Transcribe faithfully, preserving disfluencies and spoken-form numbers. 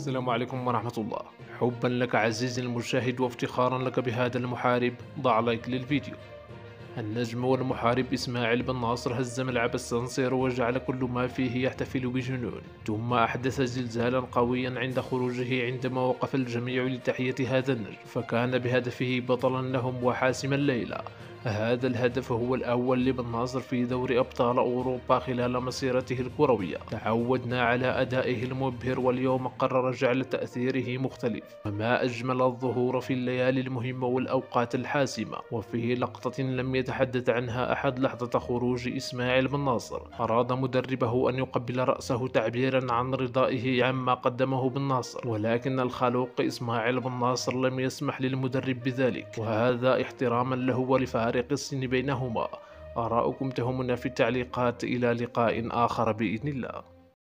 السلام عليكم ورحمة الله. حبا لك عزيزي المشاهد وافتخارا لك بهذا المحارب، ضع لايك للفيديو. النجم والمحارب إسماعيل بن ناصر هز ملعب السانسيرو وجعل كل ما فيه يحتفل بجنون، ثم أحدث زلزالا قويا عند خروجه عندما وقف الجميع لتحية هذا النجم، فكان بهدفه بطلا لهم وحاسم الليلة. هذا الهدف هو الأول لبن ناصر في دوري أبطال أوروبا خلال مسيرته الكروية. تعودنا على أدائه المبهر، واليوم قرر جعل تأثيره مختلف. وما أجمل الظهور في الليالي المهمة والأوقات الحاسمة. وفي لقطة لم يتحدث عنها أحد لحظة خروج إسماعيل بن ناصر، أراد مدربه أن يقبل رأسه تعبيرا عن رضائه عما قدمه بن ناصر، ولكن الخلوق إسماعيل بن ناصر لم يسمح للمدرب بذلك، وهذا احتراما له ولفارق السن بينهما. آراؤكم تهمنا في التعليقات. إلى لقاء آخر بإذن الله.